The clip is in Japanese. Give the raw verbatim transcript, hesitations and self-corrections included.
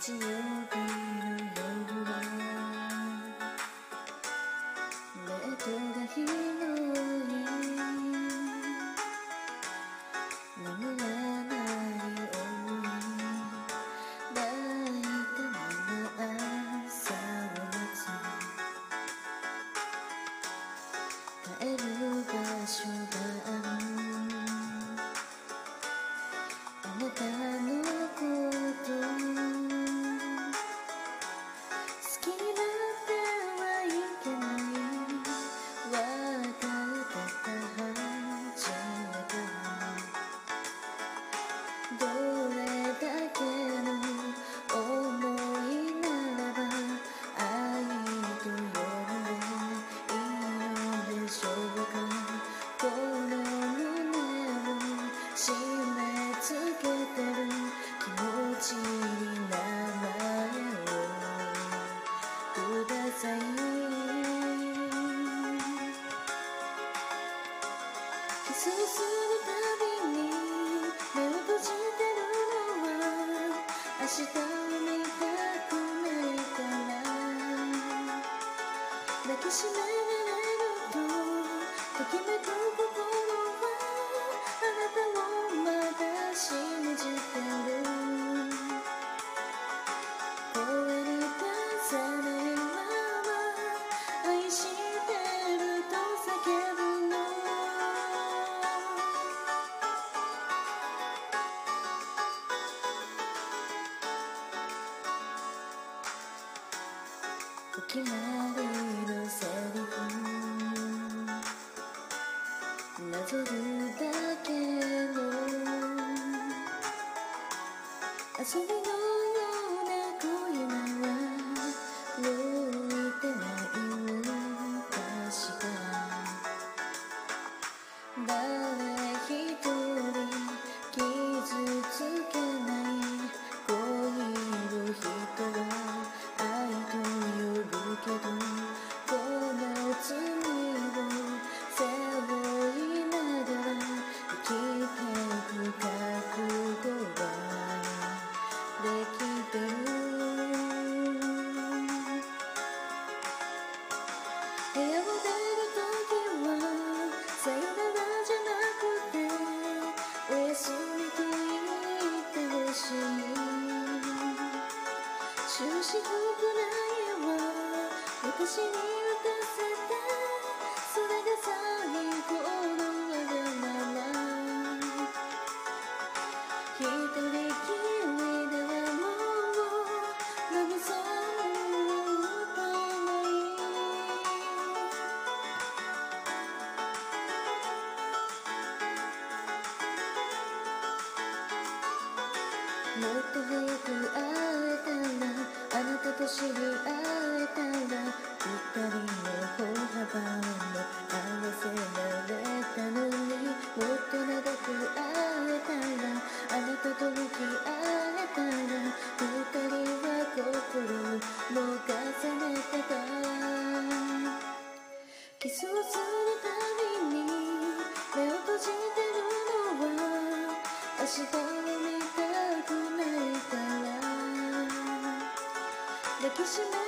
日曜日の夜はベッドが広い眠れない想い抱いたまま朝を待つ帰る場所があるあなたのこと好きになってはいけないわかってた初めからどれだけの想いならば愛と呼んでいいのでしょうかこの胸を締め付けてる気持ちに名前をくださいキスをするたびに目を閉じてるのは明日を見たくないから抱きしめられるとときめく心はあなたをまだ信じてる声に出さないまま愛してると叫ぶのお決まりのセリフなぞるだけの遊びのような恋なら向いてない確か誰一人傷つけない恋の人は愛と呼ぶけどこの罪を背負いながら生きてく覚悟はできてる部屋を出るときはさよならじゃなくておやすみと言ってほしい終止符くらいは私に渡せてそれが最後のわがまま一人きりではもうラブソングを歌わないもっと早く会えたらあなたと知り合えたら二人の歩幅も合わせられたのにもっと長く会えたらあなたと向き合えたら二人は心も重ねてたキスをするたびに目を閉じてるのは明日を見たくないから抱きしめ